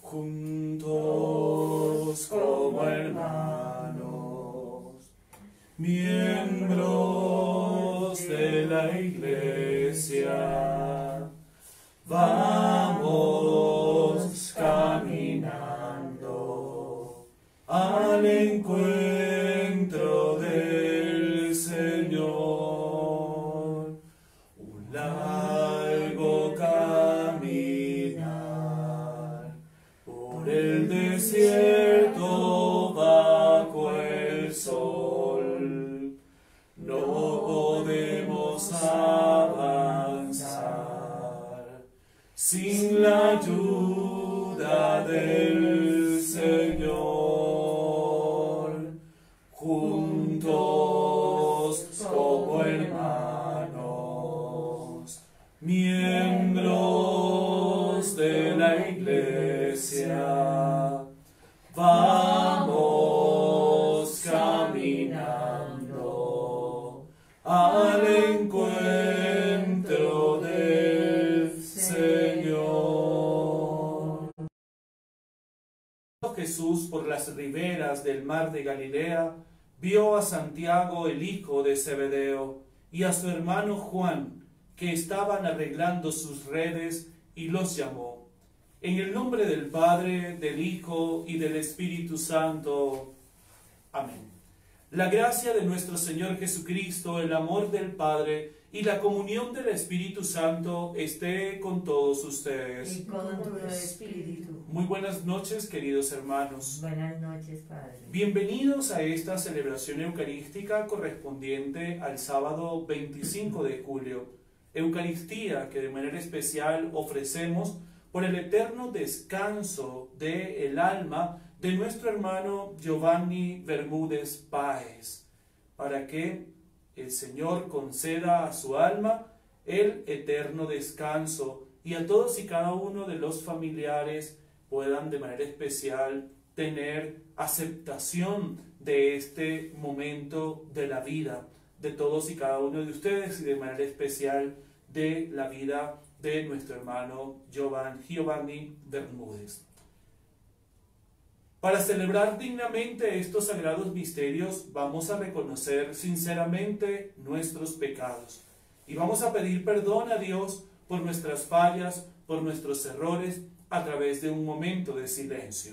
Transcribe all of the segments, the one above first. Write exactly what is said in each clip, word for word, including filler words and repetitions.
juntos como hermanos, miembros de la Iglesia, vamos caminando al encuentro del Señor. Un largo caminar por el desierto bajo el sol. No podemos avanzar sin la ayuda del Señor. Juntos como hermanos, miembros de la Iglesia, vamos caminando al encuentro del Señor. Jesús por las riberas del mar de Galilea vio a Santiago el hijo de Zebedeo y a su hermano Juan, que estaban arreglando sus redes, y los llamó. En el nombre del Padre, del Hijo y del Espíritu Santo. Amén. La gracia de nuestro Señor Jesucristo, el amor del Padre y la comunión del Espíritu Santo esté con todos ustedes. Y con tu espíritu. Muy buenas noches, queridos hermanos. Buenas noches, Padre. Bienvenidos a esta celebración eucarística correspondiente al sábado veinticinco de julio. Eucaristía que de manera especial ofrecemos por el eterno descanso del alma de nuestro hermano Giovanni Bermúdez Páez, para que el Señor conceda a su alma el eterno descanso y a todos y cada uno de los familiares puedan de manera especial tener aceptación de este momento de la vida de todos y cada uno de ustedes y de manera especial de la vida de nuestro hermano Giovanni, Giovanni Bermúdez. Para celebrar dignamente estos sagrados misterios vamos a reconocer sinceramente nuestros pecados y vamos a pedir perdón a Dios por nuestras fallas, por nuestros errores, a través de un momento de silencio.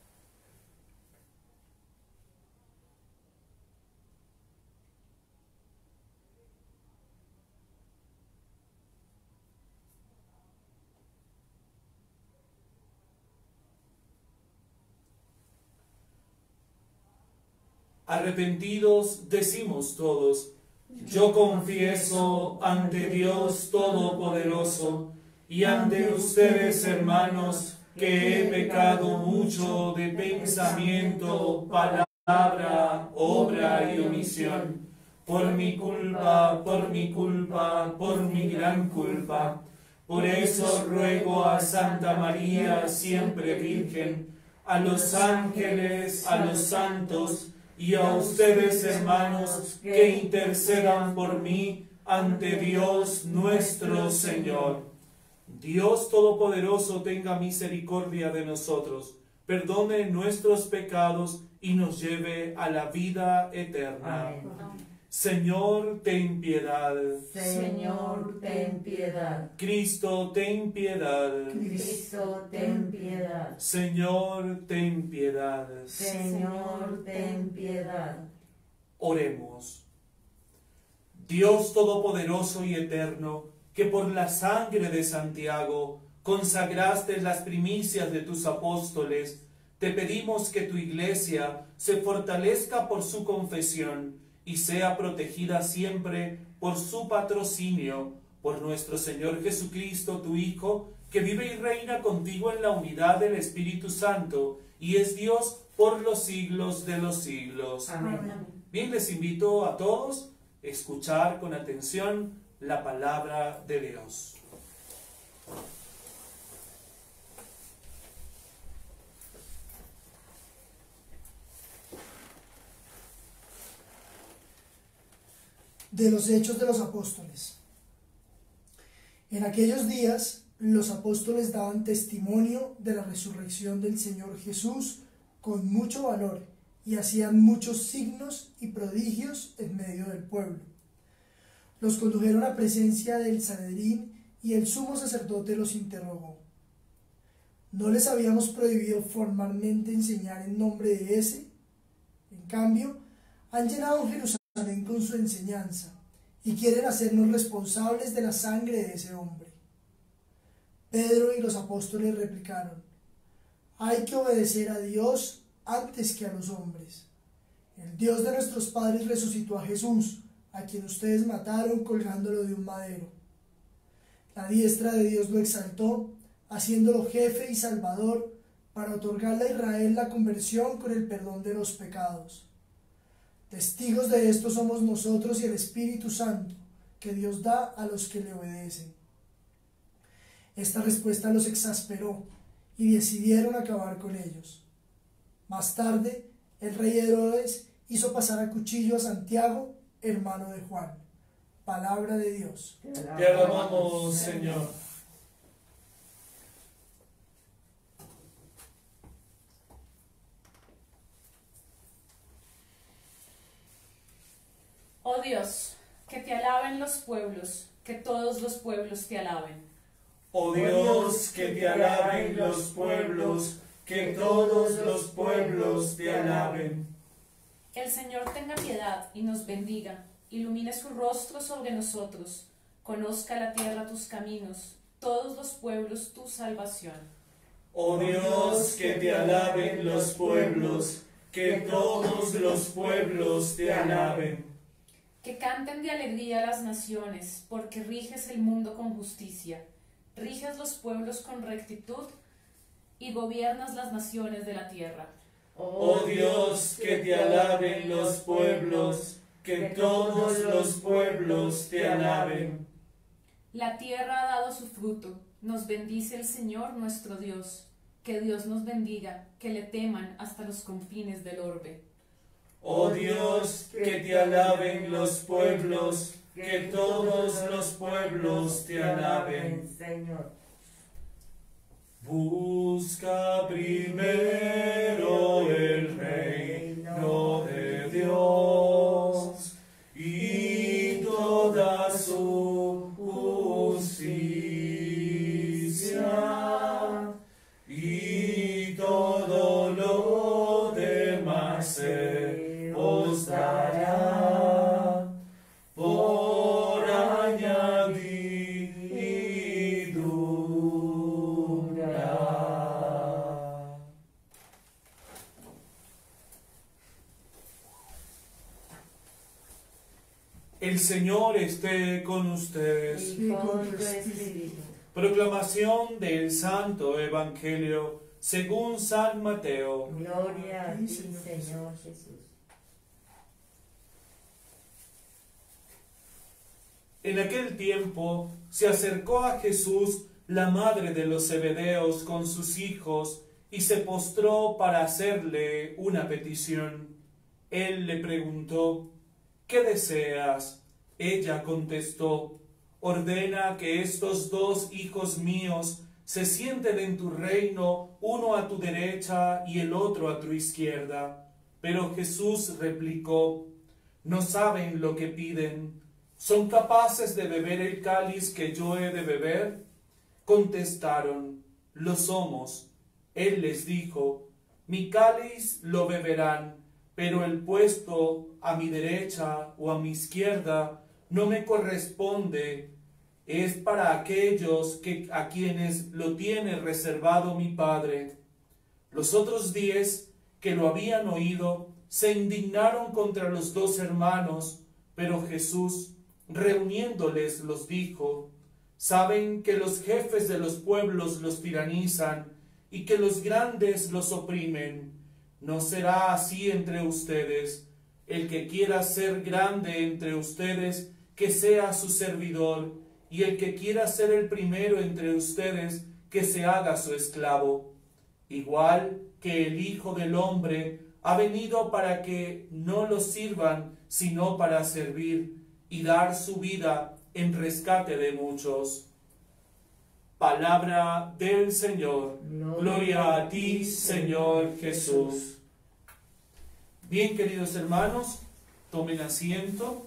Arrepentidos decimos todos: yo confieso ante Dios Todopoderoso y ante ustedes, hermanos, que he pecado mucho de pensamiento, palabra, obra y omisión. Por mi culpa, por mi culpa, por mi gran culpa. Por eso ruego a Santa María, siempre Virgen, a los ángeles, a los santos, y a ustedes, hermanos, que intercedan por mí ante Dios nuestro Señor. Dios Todopoderoso tenga misericordia de nosotros, perdone nuestros pecados y nos lleve a la vida eterna. Amén. Señor, ten piedad. Señor, ten piedad. Cristo, ten piedad. Cristo, ten piedad. Señor, ten piedad. Señor, ten piedad. Oremos. Dios Todopoderoso y Eterno, que por la sangre de Santiago consagraste las primicias de tus apóstoles, te pedimos que tu Iglesia se fortalezca por su confesión y sea protegida siempre por su patrocinio, por nuestro Señor Jesucristo, tu Hijo, que vive y reina contigo en la unidad del Espíritu Santo, y es Dios por los siglos de los siglos. Amén. Bien, les invito a todos a escuchar con atención la palabra de Dios. De los Hechos de los Apóstoles. En aquellos días los apóstoles daban testimonio de la resurrección del Señor Jesús con mucho valor y hacían muchos signos y prodigios en medio del pueblo. Los condujeron a presencia del Sanedrín y el sumo sacerdote los interrogó. ¿No les habíamos prohibido formalmente enseñar en nombre de ese? En cambio, han llenado Jerusalén con su enseñanza y quieren hacernos responsables de la sangre de ese hombre. Pedro y los apóstoles replicaron: hay que obedecer a Dios antes que a los hombres. El Dios de nuestros padres resucitó a Jesús, a quien ustedes mataron colgándolo de un madero. La diestra de Dios lo exaltó, haciéndolo jefe y salvador, para otorgarle a Israel la conversión con el perdón de los pecados. Testigos de esto somos nosotros y el Espíritu Santo, que Dios da a los que le obedecen. Esta respuesta los exasperó y decidieron acabar con ellos. Más tarde, el rey Herodes hizo pasar a cuchillo a Santiago, hermano de Juan. Palabra de Dios. Te alabamos, Señor. Oh Dios, que te alaben los pueblos, que todos los pueblos te alaben. Oh Dios, que te alaben los pueblos, que todos los pueblos te alaben. El Señor tenga piedad y nos bendiga, ilumine su rostro sobre nosotros, conozca la tierra tus caminos, todos los pueblos tu salvación. Oh Dios, que te alaben los pueblos, que todos los pueblos te alaben. Que canten de alegría las naciones, porque riges el mundo con justicia, riges los pueblos con rectitud y gobiernas las naciones de la tierra. Oh Dios, que te alaben los pueblos, que todos los pueblos te alaben. La tierra ha dado su fruto, nos bendice el Señor nuestro Dios. Que Dios nos bendiga, que le teman hasta los confines del orbe. Oh Dios, que te alaben los pueblos, que todos los pueblos te alaben. Señor. Busca primero el reino de Dios y toda su justicia, y todo lo demás se os dará por añadidura. El Señor esté con ustedes. Y con tu espíritu. Proclamación del Santo Evangelio según San Mateo. Gloria a ti, Señor Jesús. En aquel tiempo se acercó a Jesús la madre de los Zebedeos con sus hijos y se postró para hacerle una petición. Él le preguntó: ¿qué deseas? Ella contestó: ordena que estos dos hijos míos se sienten en tu reino, uno a tu derecha y el otro a tu izquierda. Pero Jesús replicó: no saben lo que piden. ¿Son capaces de beber el cáliz que yo he de beber? Contestaron: lo somos. Él les dijo: mi cáliz lo beberán, pero el puesto a mi derecha o a mi izquierda no me corresponde. Es para aquellos que, a quienes lo tiene reservado mi Padre. Los otros diez que lo habían oído se indignaron contra los dos hermanos, pero Jesús, reuniéndoles, los dijo: saben que los jefes de los pueblos los tiranizan y que los grandes los oprimen. No será así entre ustedes. El que quiera ser grande entre ustedes, que sea su servidor, y el que quiera ser el primero entre ustedes, que se haga su esclavo. Igual que el Hijo del Hombre ha venido para que no lo sirvan, sino para servir y dar su vida en rescate de muchos. Palabra del Señor. Gloria a ti, Señor Jesús. Bien, queridos hermanos, tomen asiento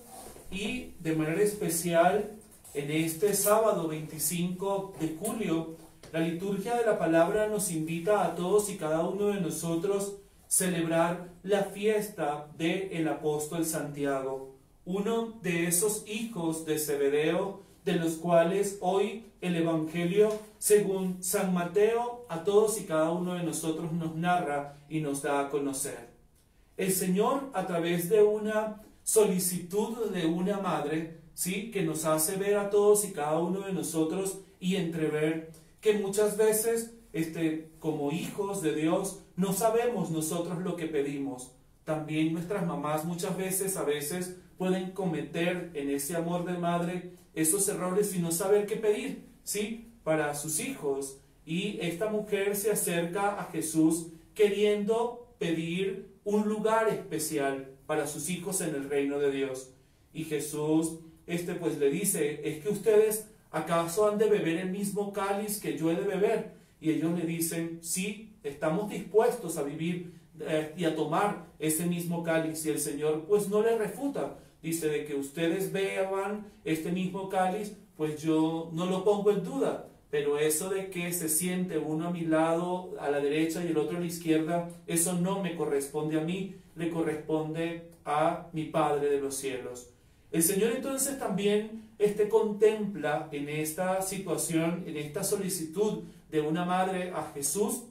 y de manera especial en este sábado veinticinco de julio, la liturgia de la palabra nos invita a todos y cada uno de nosotros celebrar la fiesta del apóstol Santiago, uno de esos hijos de Zebedeo, de los cuales hoy el Evangelio, según San Mateo, a todos y cada uno de nosotros nos narra y nos da a conocer. El Señor, a través de una solicitud de una madre, ¿sí?, que nos hace ver a todos y cada uno de nosotros y entrever que muchas veces, este, como hijos de Dios, no sabemos nosotros lo que pedimos. También nuestras mamás muchas veces, a veces, pueden cometer en ese amor de madre esos errores y no saber qué pedir, ¿sí?, para sus hijos. Y esta mujer se acerca a Jesús queriendo pedir un lugar especial para sus hijos en el reino de Dios. Y Jesús, este, pues le dice, ¿es que ustedes acaso han de beber el mismo cáliz que yo he de beber? Y ellos le dicen, sí, estamos dispuestos a vivir eh, y a tomar ese mismo cáliz. Y el Señor pues no le refuta. Dice, de que ustedes beban este mismo cáliz, pues yo no lo pongo en duda. Pero eso de que se siente uno a mi lado, a la derecha, y el otro a la izquierda, eso no me corresponde a mí, le corresponde a mi Padre de los cielos. El Señor entonces también este, contempla en esta situación, en esta solicitud de una madre a Jesús,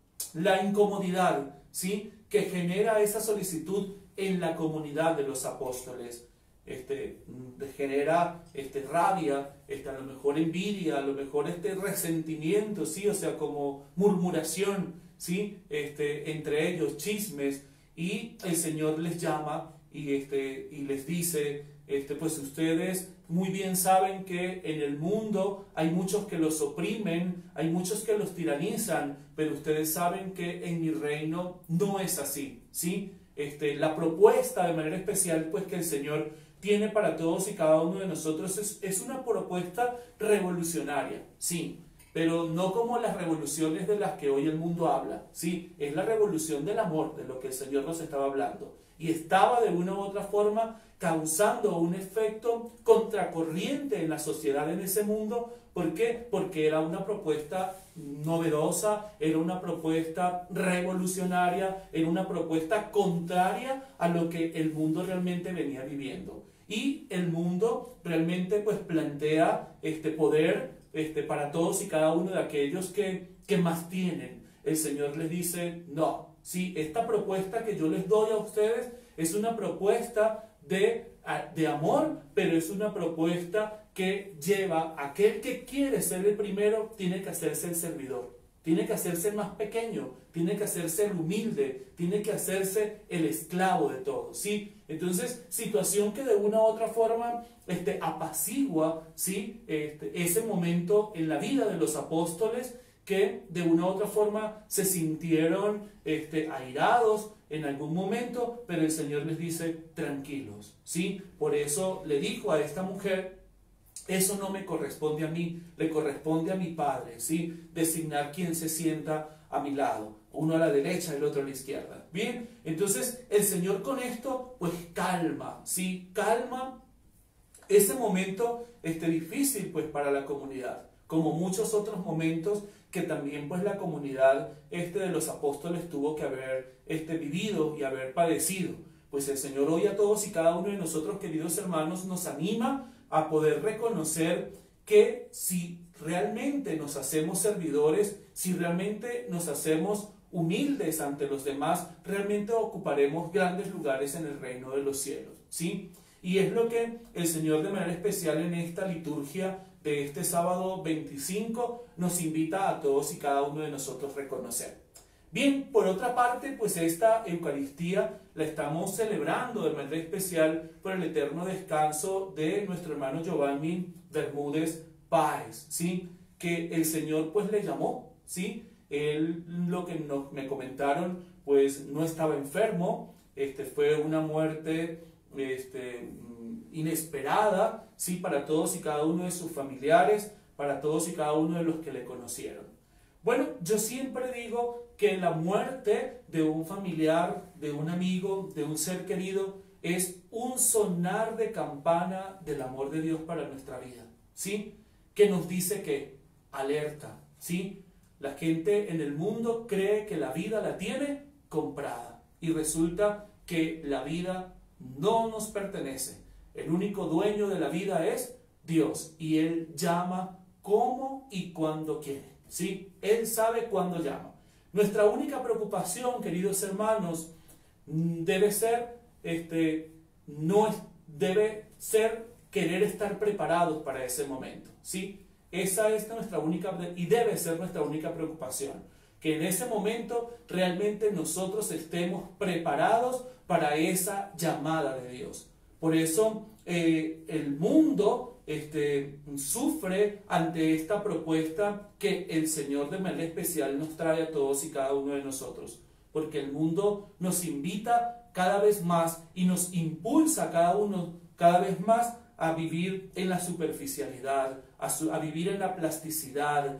la incomodidad, ¿sí?, que genera esa solicitud en la comunidad de los apóstoles. Este, genera este, rabia, este, a lo mejor envidia, a lo mejor este resentimiento, ¿sí?, o sea, como murmuración, ¿sí?, este, entre ellos, chismes, y el Señor les llama y, este, y les dice, este, pues ustedes muy bien saben que en el mundo hay muchos que los oprimen, hay muchos que los tiranizan, pero ustedes saben que en mi reino no es así, ¿sí? Este, la propuesta de manera especial pues que el Señor tiene para todos y cada uno de nosotros es, es una propuesta revolucionaria, sí, pero no como las revoluciones de las que hoy el mundo habla, sí, es la revolución del amor de lo que el Señor nos estaba hablando, y estaba de una u otra forma causando un efecto contracorriente en la sociedad en ese mundo. ¿Por qué? Porque era una propuesta novedosa, era una propuesta revolucionaria, era una propuesta contraria a lo que el mundo realmente venía viviendo. Y el mundo realmente pues plantea este poder este, para todos y cada uno de aquellos que, que más tienen. El Señor les dice, no, sí, esta propuesta que yo les doy a ustedes es una propuesta de, de amor, pero es una propuesta que lleva a aquel que quiere ser el primero, tiene que hacerse el servidor, tiene que hacerse el más pequeño, tiene que hacerse el humilde, tiene que hacerse el esclavo de todos, ¿sí? Entonces, situación que de una u otra forma este, apacigua, ¿sí?, este, ese momento en la vida de los apóstoles que de una u otra forma se sintieron este, airados en algún momento, pero el Señor les dice, tranquilos, ¿sí? Por eso le dijo a esta mujer, eso no me corresponde a mí, le corresponde a mi Padre, ¿sí?, designar quién se sienta a mi lado, uno a la derecha y el otro a la izquierda. Bien, entonces el Señor con esto, pues calma, ¿sí?, calma ese momento este, difícil, pues, para la comunidad, como muchos otros momentos que también pues la comunidad este, de los apóstoles tuvo que haber este, vivido y haber padecido. Pues el Señor hoy a todos y cada uno de nosotros, queridos hermanos, nos anima a poder reconocer que si realmente nos hacemos servidores, si realmente nos hacemos humildes ante los demás, realmente ocuparemos grandes lugares en el reino de los cielos, ¿sí? Y es lo que el Señor de manera especial en esta liturgia de este sábado veinticinco nos invita a todos y cada uno de nosotros reconocer. Bien, por otra parte, pues esta Eucaristía la estamos celebrando de manera especial por el eterno descanso de nuestro hermano Giovanni Bermúdez Páez, ¿sí?, que el Señor pues le llamó, ¿sí? Él, lo que nos, me comentaron, pues no estaba enfermo, este, fue una muerte este, inesperada, ¿sí?, para todos y cada uno de sus familiares, para todos y cada uno de los que le conocieron. Bueno, yo siempre digo que la muerte de un familiar, de un amigo, de un ser querido, es un sonar de campana del amor de Dios para nuestra vida, ¿sí? Que nos dice que alerta, ¿sí? La gente en el mundo cree que la vida la tiene comprada y resulta que la vida no nos pertenece. El único dueño de la vida es Dios y Él llama como y cuando quiere, ¿sí? Él sabe cuándo llama. Nuestra única preocupación, queridos hermanos, debe ser, este, no es, debe ser querer estar preparados para ese momento, ¿sí? Esa es nuestra única, y debe ser nuestra única preocupación, que en ese momento realmente nosotros estemos preparados para esa llamada de Dios. Por eso eh, el mundo este, sufre ante esta propuesta que el Señor de manera especial nos trae a todos y cada uno de nosotros, porque el mundo nos invita cada vez más y nos impulsa a cada uno cada vez más a vivir en la superficialidad, a, su, a vivir en la plasticidad,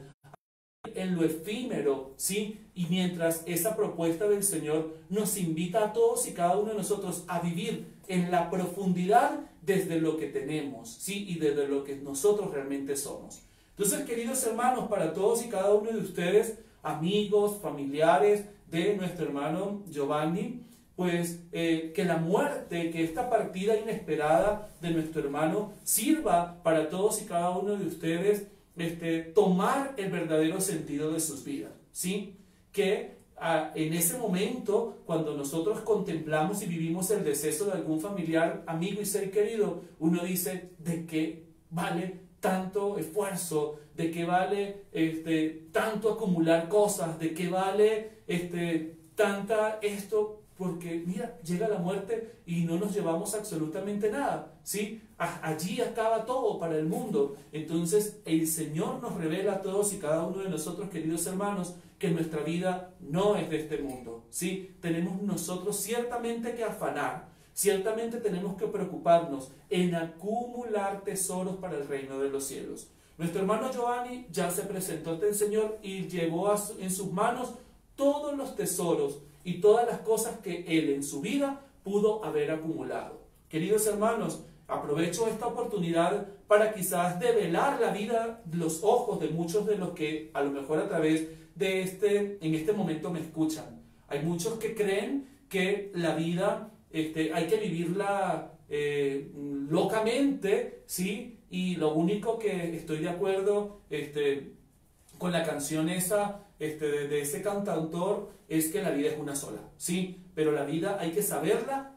en lo efímero, ¿sí? Y mientras esa propuesta del Señor nos invita a todos y cada uno de nosotros a vivir en la profundidad desde lo que tenemos, ¿sí? Y desde lo que nosotros realmente somos. Entonces, queridos hermanos, para todos y cada uno de ustedes, amigos, familiares de nuestro hermano Giovanni, pues eh, que la muerte, que esta partida inesperada de nuestro hermano sirva para todos y cada uno de ustedes este, tomar el verdadero sentido de sus vidas, ¿sí? Que ah, en ese momento, cuando nosotros contemplamos y vivimos el deceso de algún familiar, amigo y ser querido, uno dice, ¿de qué vale tanto esfuerzo? ¿De qué vale este, tanto acumular cosas? ¿De qué vale este, tanta esto? Porque, mira, llega la muerte y no nos llevamos absolutamente nada, ¿sí? Allí acaba todo para el mundo. Entonces, el Señor nos revela a todos y cada uno de nosotros, queridos hermanos, que nuestra vida no es de este mundo, ¿sí? Tenemos nosotros ciertamente que afanar, ciertamente tenemos que preocuparnos en acumular tesoros para el reino de los cielos. Nuestro hermano Giovanni ya se presentó ante el Señor y llevó a su, en sus manos todos los tesoros y todas las cosas que él en su vida pudo haber acumulado. Queridos hermanos, aprovecho esta oportunidad para quizás develar la vida, los ojos de muchos de los que a lo mejor a través de este, en este momento me escuchan. Hay muchos que creen que la vida este, hay que vivirla eh, locamente, ¿sí? Y lo único que estoy de acuerdo este, con la canción esa este, de, de ese cantautor es que la vida es una sola, ¿sí? Pero la vida hay que saberla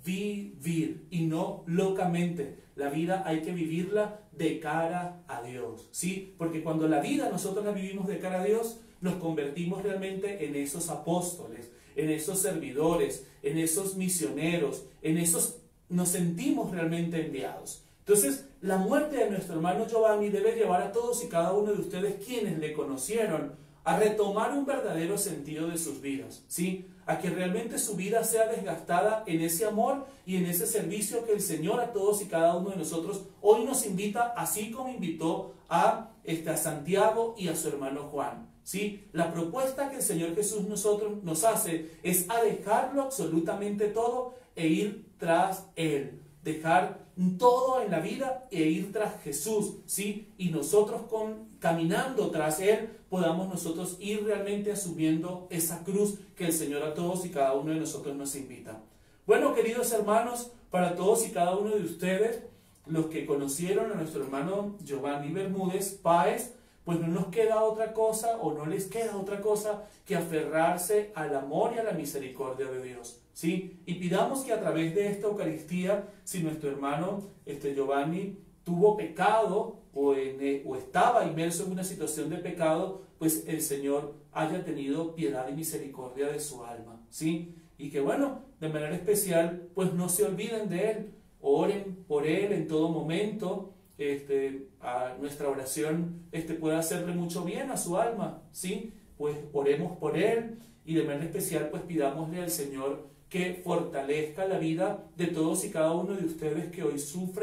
vivir y no locamente. La vida hay que vivirla de cara a Dios, ¿sí? Porque cuando la vida nosotros la vivimos de cara a Dios, nos convertimos realmente en esos apóstoles, en esos servidores, en esos misioneros, en esos, nos sentimos realmente enviados. Entonces, la muerte de nuestro hermano Giovanni debe llevar a todos y cada uno de ustedes quienes le conocieron a retomar un verdadero sentido de sus vidas, ¿sí? A que realmente su vida sea desgastada en ese amor y en ese servicio que el Señor a todos y cada uno de nosotros hoy nos invita, así como invitó a, este, a Santiago y a su hermano Juan, ¿sí? La propuesta que el Señor Jesús nosotros, nos hace es a dejarlo absolutamente todo e ir tras Él. Dejar todo en la vida e ir tras Jesús, ¿sí? Y nosotros con, caminando tras Él podamos nosotros ir realmente asumiendo esa cruz que el Señor a todos y cada uno de nosotros nos invita. Bueno, queridos hermanos, para todos y cada uno de ustedes, los que conocieron a nuestro hermano Giovanni Bermúdez Páez, pues no nos queda otra cosa o no les queda otra cosa que aferrarse al amor y a la misericordia de Dios, ¿sí? Y pidamos que a través de esta Eucaristía, si nuestro hermano este, Giovanni tuvo pecado o, en, o estaba inmerso en una situación de pecado, pues el Señor haya tenido piedad y misericordia de su alma, ¿sí? Y que bueno, de manera especial, pues no se olviden de Él, oren por Él en todo momento. Este, a nuestra oración este, puede hacerle mucho bien a su alma, ¿sí? Pues oremos por Él y de manera especial pues pidámosle al Señor que fortalezca la vida de todos y cada uno de ustedes que hoy sufren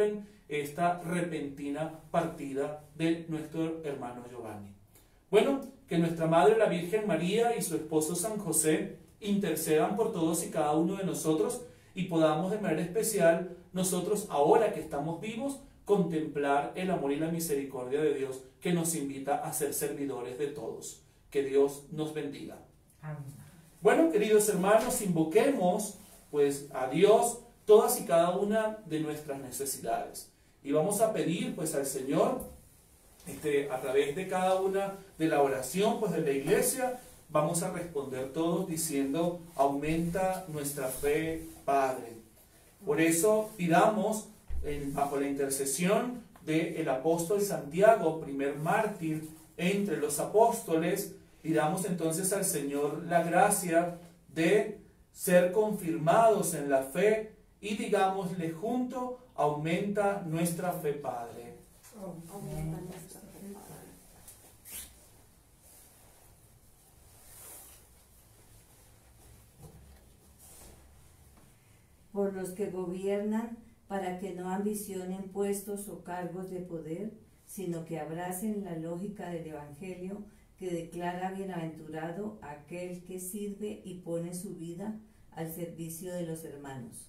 esta repentina partida de nuestro hermano Giovanni. Bueno, que nuestra Madre la Virgen María y su esposo San José intercedan por todos y cada uno de nosotros y podamos de manera especial nosotros, ahora que estamos vivos, contemplar el amor y la misericordia de Dios que nos invita a ser servidores de todos. Que Dios nos bendiga. Amén. Bueno, queridos hermanos, invoquemos pues a Dios todas y cada una de nuestras necesidades. Y vamos a pedir pues al Señor, este, a través de cada una de la oración pues de la iglesia, vamos a responder todos diciendo: aumenta nuestra fe, Padre. Por eso pidamos, en, bajo la intercesión del apóstol Santiago, primer mártir entre los apóstoles, pidamos entonces al Señor la gracia de ser confirmados en la fe y digámosle junto: aumenta nuestra fe, Padre. Aumenta nuestra fe, Padre. Por los que gobiernan, para que no ambicionen puestos o cargos de poder, sino que abracen la lógica del Evangelio, que declara bienaventurado aquel que sirve y pone su vida al servicio de los hermanos.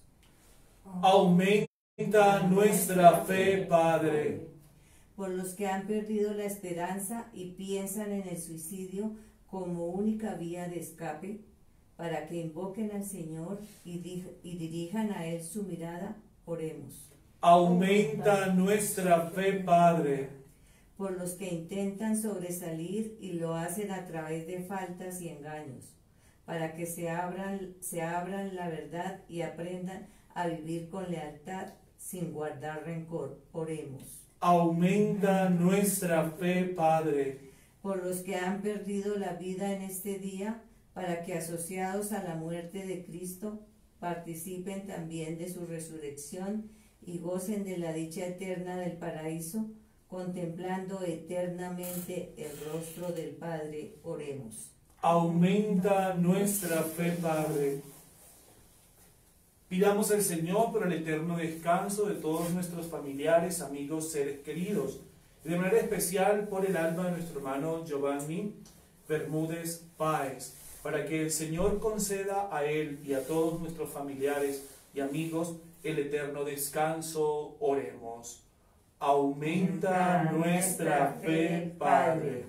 Aumenta nuestra fe, Padre. Por los que han perdido la esperanza y piensan en el suicidio como única vía de escape, para que invoquen al Señor y, di- y dirijan a Él su mirada, oremos. Aumenta nuestra fe, Padre. Por los que intentan sobresalir y lo hacen a través de faltas y engaños, para que se abran, se abran la verdad y aprendan a vivir con lealtad sin guardar rencor, oremos. Aumenta nuestra fe, Padre. Por los que han perdido la vida en este día, para que asociados a la muerte de Cristo, participen también de su resurrección y gocen de la dicha eterna del paraíso, contemplando eternamente el rostro del Padre, oremos. Aumenta nuestra fe, Padre. Pidamos al Señor por el eterno descanso de todos nuestros familiares, amigos, seres queridos, y de manera especial por el alma de nuestro hermano Giovanni Bermúdez Páez, para que el Señor conceda a él y a todos nuestros familiares y amigos el eterno descanso, oremos. Aumenta nuestra fe, Padre.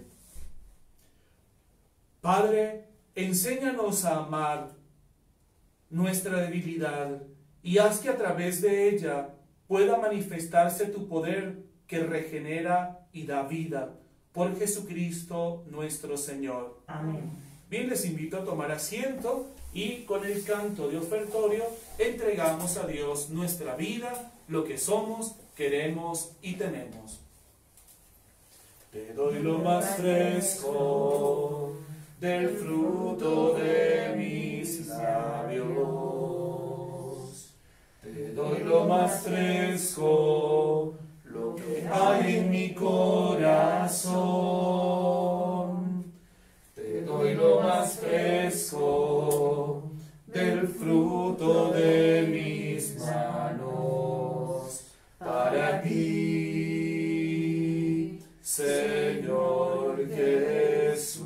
Padre, enséñanos a amar nuestra debilidad y haz que a través de ella pueda manifestarse tu poder que regenera y da vida. Por Jesucristo nuestro Señor. Amén. Bien, les invito a tomar asiento y con el canto de ofertorio entregamos a Dios nuestra vida, lo que somos, queremos y tenemos. Te doy lo más fresco del fruto de mis labios. Te doy lo más fresco, lo que hay en mi corazón. Te doy lo más fresco del fruto de mis manos para ti, Señor Jesús.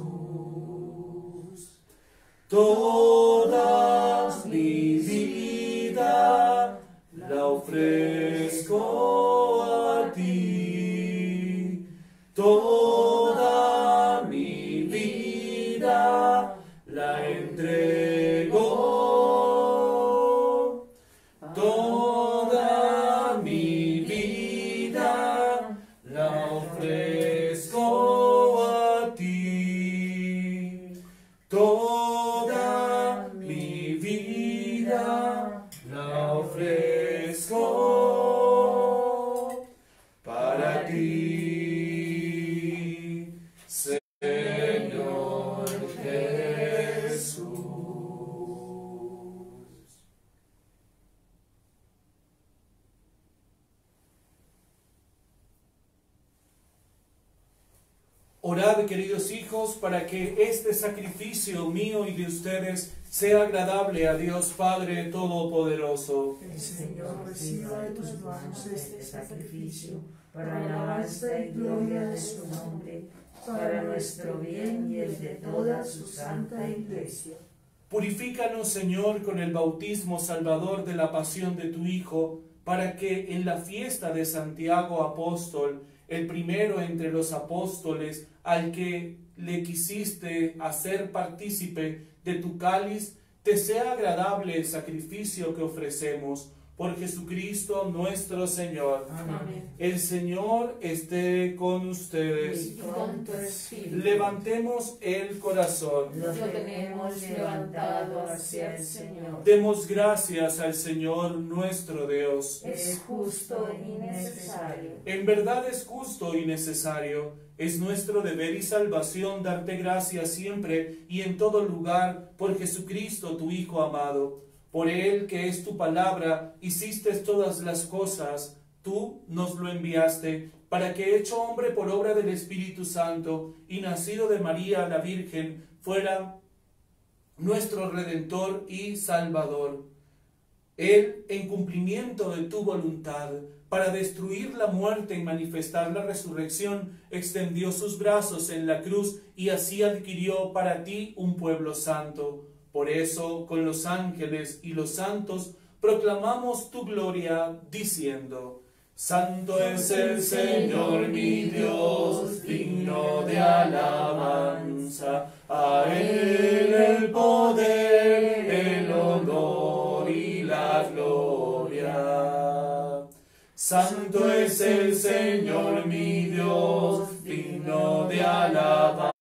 Toda mi vida la ofrezco a ti. Toda mi vida la entrego. Toda mi vida la ofrezco a ti. Toda mi vida la ofrezco para ti, Señor Jesús. Orad, queridos hijos, para que este sacrificio mío y de ustedes sea agradable a Dios Padre Todopoderoso. El Señor reciba de tus manos este sacrificio, para alabanza y gloria de su nombre, para nuestro bien y el de toda su santa Iglesia. Purifícanos, Señor, con el bautismo salvador de la pasión de tu Hijo, para que en la fiesta de Santiago Apóstol, el primero entre los apóstoles, al que le quisiste hacer partícipe de tu cáliz, te sea agradable el sacrificio que ofrecemos. Por Jesucristo nuestro Señor. Amén. El Señor esté con ustedes. Y con tu espíritu. Levantemos el corazón. Lo tenemos levantado hacia el Señor. Demos gracias al Señor nuestro Dios. Es justo y necesario. En verdad es justo y necesario. Es nuestro deber y salvación darte gracias siempre y en todo lugar por Jesucristo tu Hijo amado. Por Él, que es tu palabra, hiciste todas las cosas. Tú nos lo enviaste, para que, hecho hombre por obra del Espíritu Santo y nacido de María la Virgen, fuera nuestro Redentor y Salvador. Él, en cumplimiento de tu voluntad, para destruir la muerte y manifestar la resurrección, extendió sus brazos en la cruz y así adquirió para ti un pueblo santo. Por eso, con los ángeles y los santos, proclamamos tu gloria, diciendo: Santo es el Señor mi Dios, digno de alabanza. A Él el poder, el honor y la gloria. Santo es el Señor mi Dios, digno de alabanza.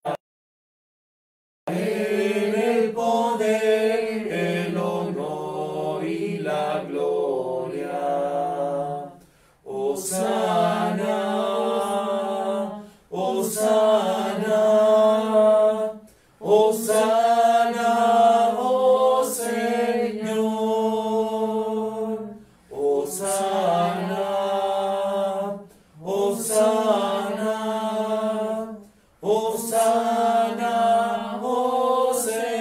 Hosana, Hosana, Hosana, oh Señor. Hosana, Hosana, Hosana, oh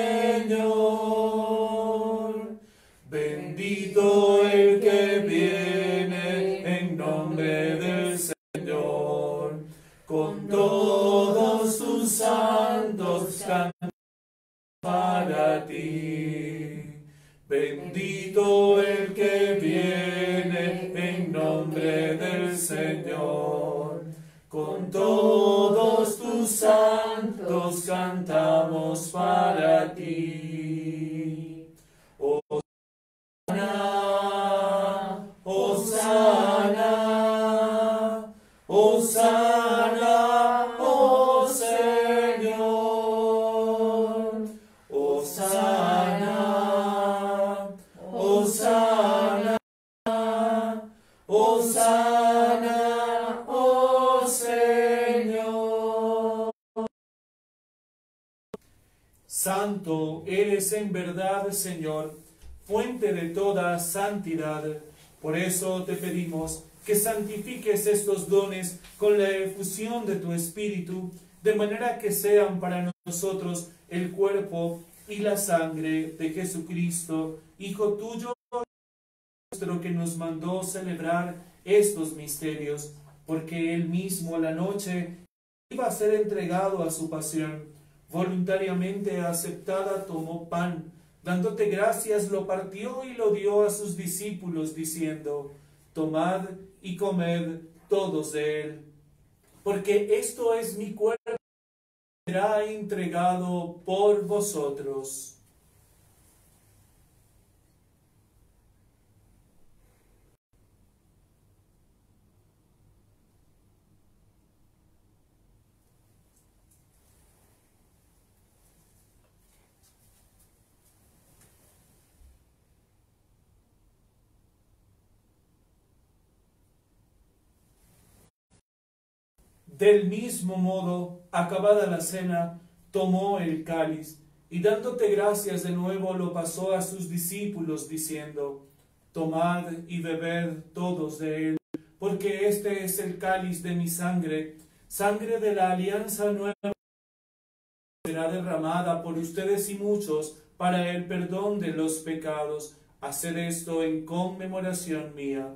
Señor. Bendito el que viene en nombre del Señor, con todos tus santos cantos para ti. Bendito el que viene en nombre del Señor, con todos tus santos cantamos para ti. Hosana, Hosana, Hosana, oh Señor. Hosana, Hosana, Hosana, oh Señor. Santo eres en verdad, Señor, fuente de toda santidad. Por eso te pedimos que santifiques estos dones con la efusión de tu Espíritu, de manera que sean para nosotros el cuerpo y la sangre de Jesucristo, Hijo tuyo nuestro, que nos mandó celebrar estos misterios, porque él mismo a la noche iba a ser entregado a su pasión. Voluntariamente aceptada tomó pan, dándote gracias, lo partió y lo dio a sus discípulos, diciendo: Tomad y comed todos de él, porque esto es mi cuerpo, que será entregado por vosotros. Del mismo modo, acabada la cena, tomó el cáliz, y dándote gracias de nuevo lo pasó a sus discípulos, diciendo: Tomad y bebed todos de él, porque este es el cáliz de mi sangre, sangre de la alianza nueva será derramada por ustedes y muchos para el perdón de los pecados. Haced esto en conmemoración mía.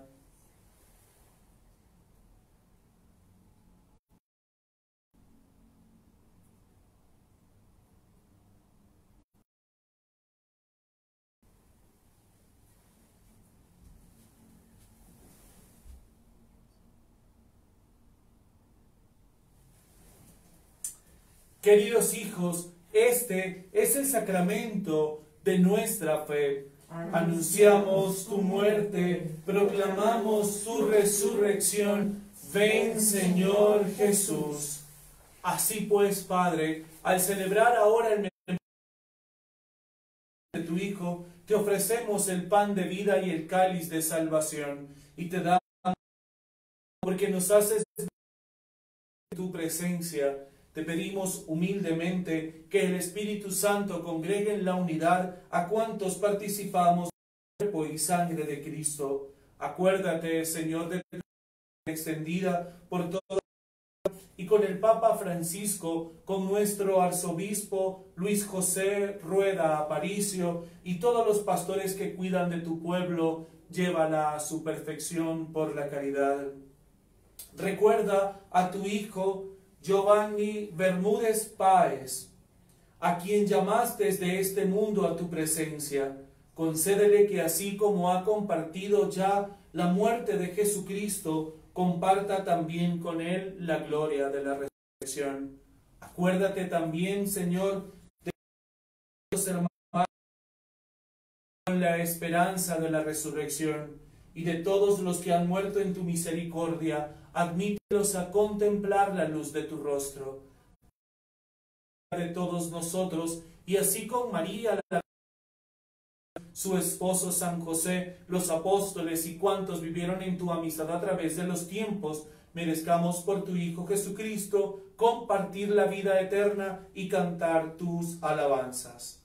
Queridos hijos, este es el sacramento de nuestra fe. Anunciamos tu muerte, proclamamos tu resurrección. Ven, Señor Jesús. Así pues, Padre, al celebrar ahora el memorial de tu Hijo, te ofrecemos el pan de vida y el cáliz de salvación, y te damos porque nos haces tu presencia. Te pedimos humildemente que el Espíritu Santo congregue en la unidad a cuantos participamos del cuerpo y sangre de Cristo. Acuérdate, Señor, de tu extendida por todo y con el Papa Francisco, con nuestro arzobispo Luis José Rueda Aparicio y todos los pastores que cuidan de tu pueblo, llévala a su perfección por la caridad. Recuerda a tu Hijo Giovanni Bermúdez Páez, a quien llamaste desde este mundo a tu presencia. Concédele que así como ha compartido ya la muerte de Jesucristo, comparta también con él la gloria de la resurrección. Acuérdate también, Señor, de los hermanos con la esperanza de la resurrección y de todos los que han muerto en tu misericordia. Admítelos a contemplar la luz de tu rostro. De todos nosotros, y así con María, la su esposo San José, los apóstoles y cuantos vivieron en tu amistad a través de los tiempos, merezcamos por tu Hijo Jesucristo compartir la vida eterna y cantar tus alabanzas.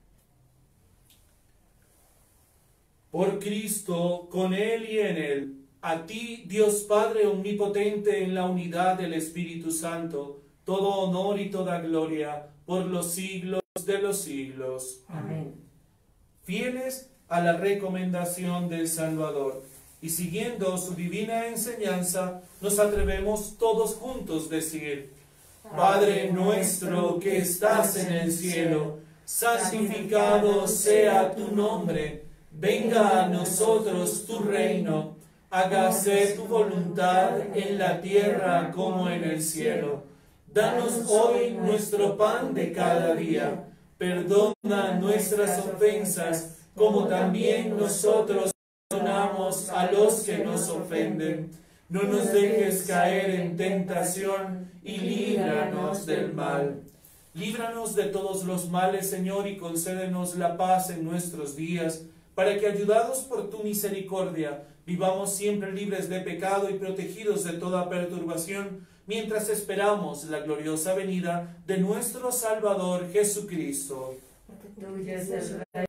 Por Cristo, con Él y en Él, a ti, Dios Padre omnipotente, en la unidad del Espíritu Santo, todo honor y toda gloria por los siglos de los siglos. Amén. Fieles a la recomendación del Salvador y siguiendo su divina enseñanza, nos atrevemos todos juntos a decir: Padre nuestro que estás en el cielo, santificado sea tu nombre, venga a nosotros tu reino. Hágase tu voluntad en la tierra como en el cielo. Danos hoy nuestro pan de cada día. Perdona nuestras ofensas, como también nosotros perdonamos a los que nos ofenden. No nos dejes caer en tentación y líbranos del mal. Líbranos de todos los males, Señor, y concédenos la paz en nuestros días, para que, ayudados por tu misericordia, vivamos siempre libres de pecado y protegidos de toda perturbación, mientras esperamos la gloriosa venida de nuestro Salvador Jesucristo. Tuya es el reino,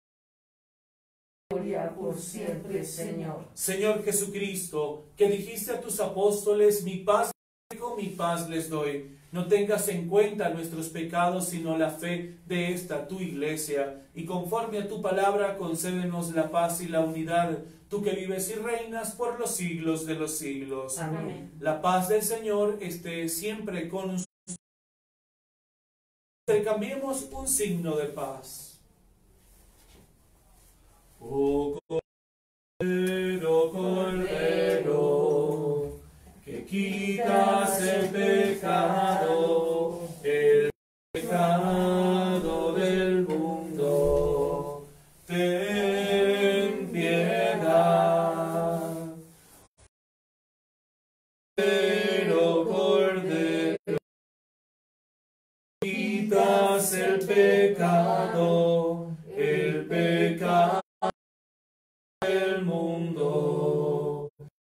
gloria por siempre, Señor. Señor Jesucristo, que dijiste a tus apóstoles: mi paz les dejo, mi paz les doy. No tengas en cuenta nuestros pecados, sino la fe de esta tu iglesia. Y conforme a tu palabra, concédenos la paz y la unidad, tú que vives y reinas por los siglos de los siglos. Amén. La paz del Señor esté siempre con nosotros. Intercambiemos un signo de paz. Oh Cordero, Cordero, que quitas el pecado, el pecado del mundo, ten piedad. Cordero, Cordero, quitas el pecado, el pecado del mundo,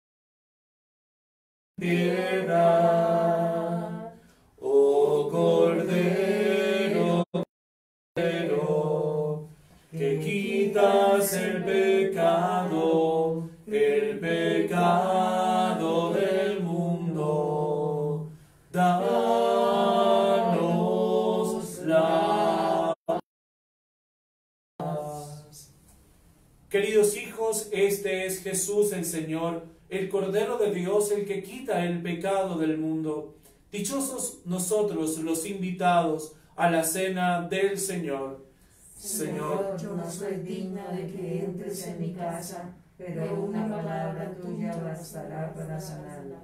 piedad. Oh Cordero, Cordero, que quitas el pecado, el pecado del mundo, Queridos hijos, este es Jesús el Señor, el Cordero de Dios, el que quita el pecado del mundo. Dichosos nosotros los invitados a la cena del Señor. Señor, yo no soy digno de que entres en mi casa, pero una palabra tuya bastará para sanarla.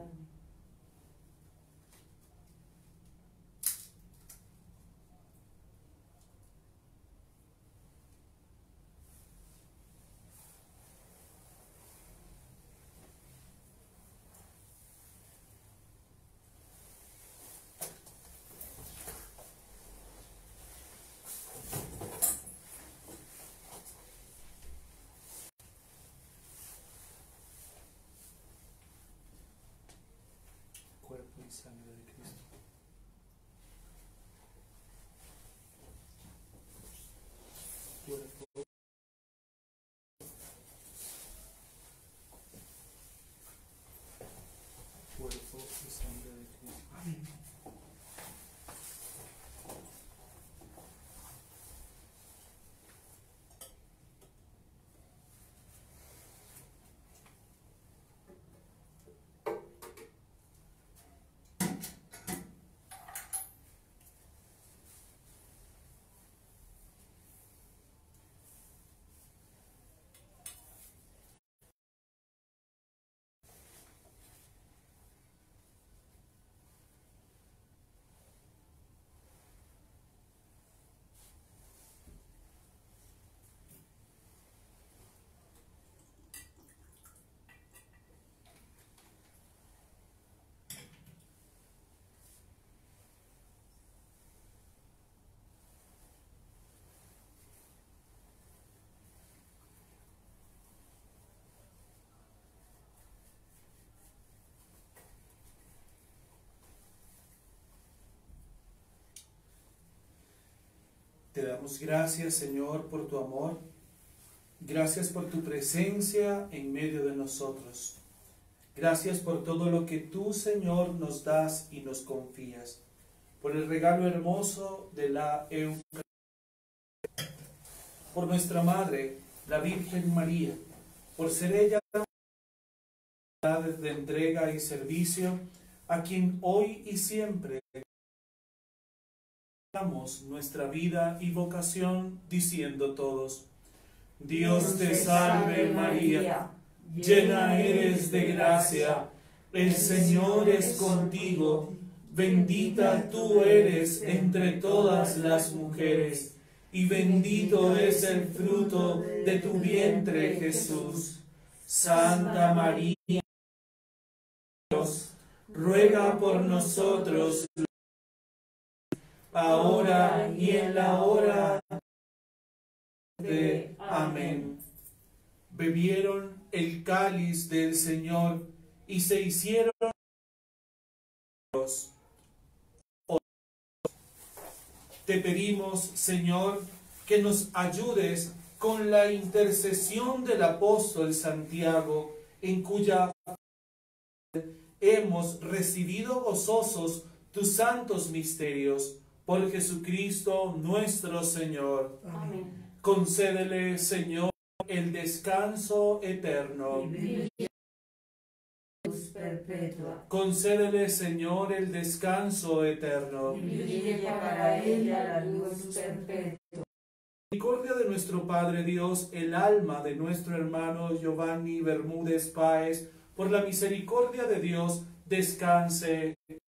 Cuerpo y sangre de Cristo. Cuerpo. Cuerpo y sangre de Cristo. Amén. Te damos gracias, Señor, por tu amor. Gracias por tu presencia en medio de nosotros. Gracias por todo lo que tú, Señor, nos das y nos confías. Por el regalo hermoso de la Eucaristía. Por nuestra Madre, la Virgen María. Por ser ella de entrega y servicio a quien hoy y siempre damos nuestra vida y vocación, diciendo todos: Dios te salve María, llena eres de gracia, el Señor es contigo, bendita tú eres entre todas las mujeres, y bendito es el fruto de tu vientre, Jesús. Santa María, Dios, ruega por nosotros, ahora y en la hora de amén. Bebieron el cáliz del Señor y se hicieron Dios. Te pedimos, Señor, que nos ayudes con la intercesión del apóstol Santiago, en cuya hemos recibido gozosos tus santos misterios. Por Jesucristo nuestro Señor. Amén. Concédele, Señor, el descanso eterno. Luz perpetua. Concédele, Señor, el descanso eterno. Y brille para ella la luz perpetua. Misericordia de nuestro Padre Dios, el alma de nuestro hermano Giovanni Bermúdez Páez, por la misericordia de Dios, descanse.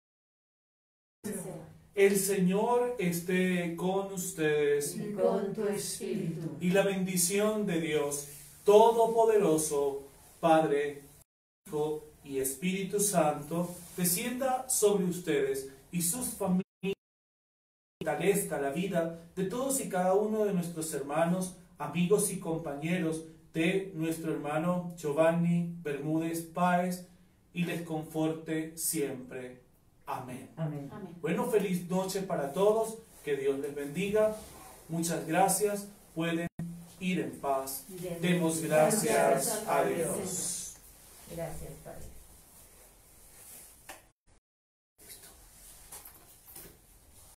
El Señor esté con ustedes. Y con tu espíritu. Y la bendición de Dios Todopoderoso, Padre, Hijo y Espíritu Santo, descienda sobre ustedes y sus familias, y fortalezca la vida de todos y cada uno de nuestros hermanos, amigos y compañeros de nuestro hermano Giovanni Bermúdez Páez, y les conforte siempre. Amén. Amén. Amén. Bueno, feliz noche para todos, que Dios les bendiga, muchas gracias, pueden ir en paz, demos gracias a Dios. Gracias, Padre.